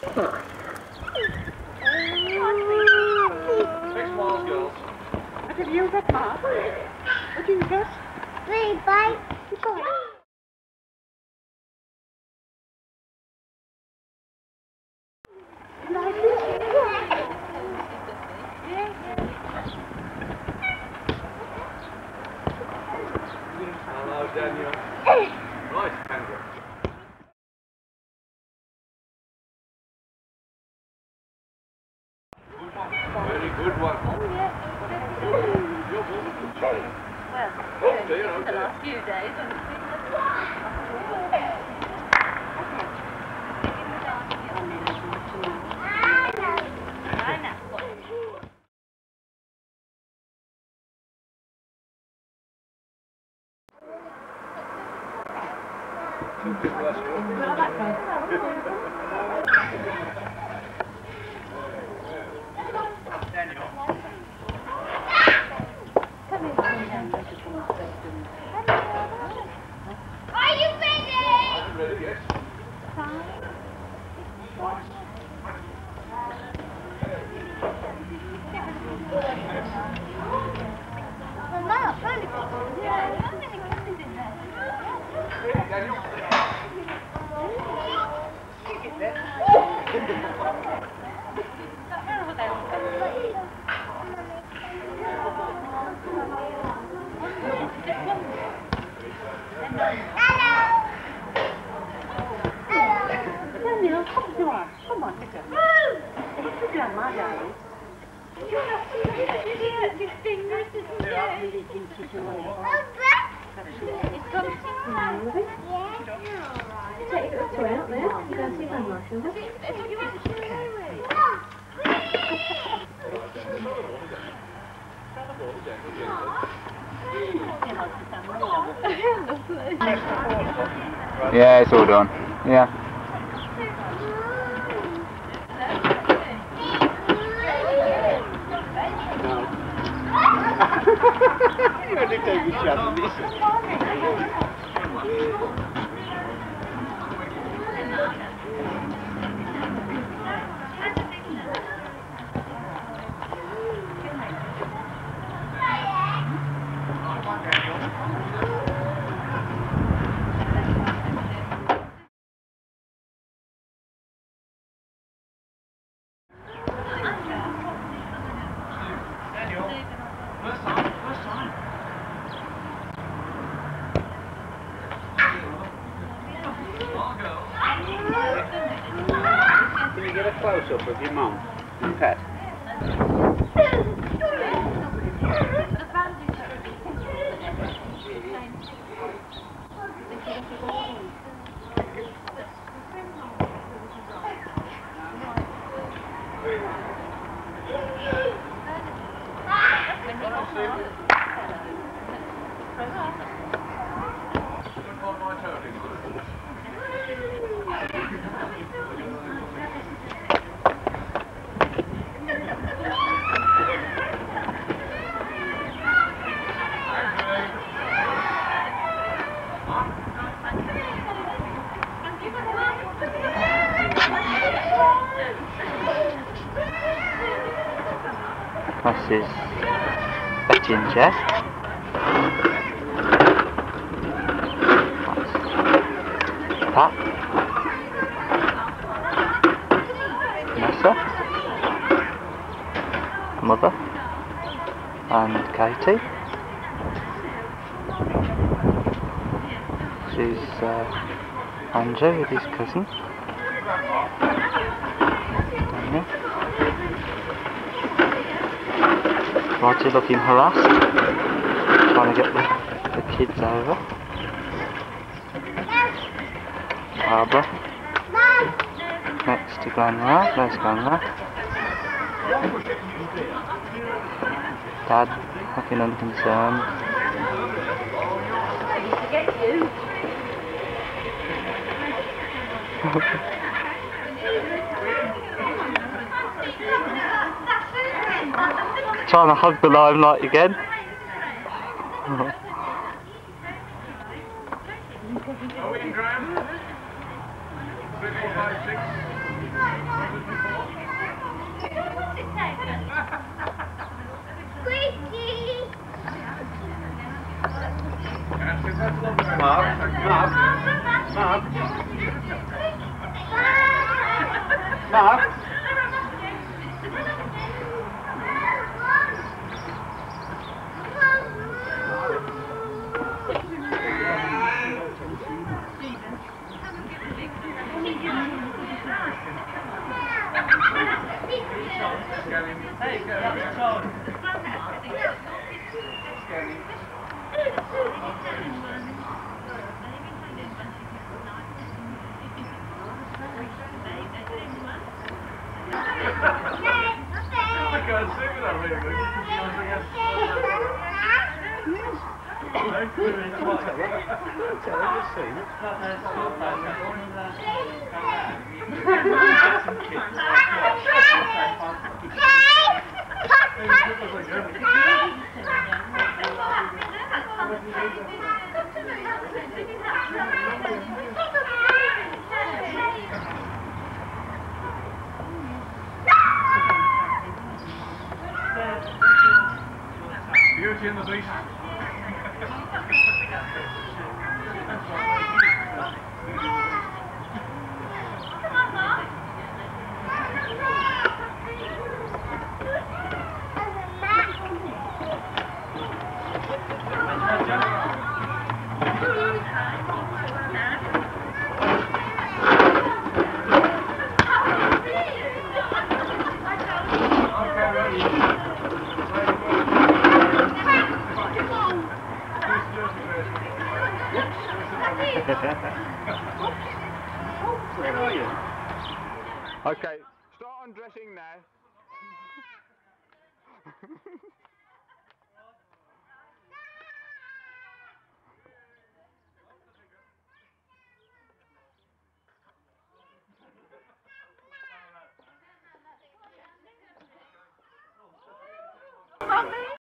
miles, girls. What have you got, Mark? What do you got? 3 bites. Hello, Daniel. Right, Kendra. Very good one. You're wonderful, Charlie. Well, the last few days. I know. Are you ready? Ready, yes? Daniel. Daniel, come on, sit down. Sit down, my darling. You're not serious. Your fingers isn't there. It's got to Take it up to out there. You don't see one much, is it? Yeah, it's all done. Yeah. You only take a shot at this. Can you get a close-up of your mum and pet? This is a ginger. Pat. Vanessa. Mother. And Katie. This is Andrew with his cousin. Daniel. Roger looking harassed, trying to get the kids over. Barbara, next to Grandma, there's Grandma. Dad looking unconcerned. Trying to hug the limelight again. Are we in, Graham? 3, 4, 5, 6. Squeaky! Mark, Mark, Mark. Beauty and the Beast. Where are you? Okay, start undressing now.